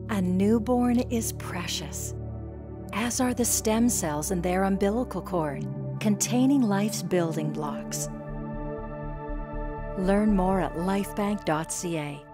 A newborn is precious, as are the stem cells in their umbilical cord, containing life's building blocks. Learn more at lifebank.ca.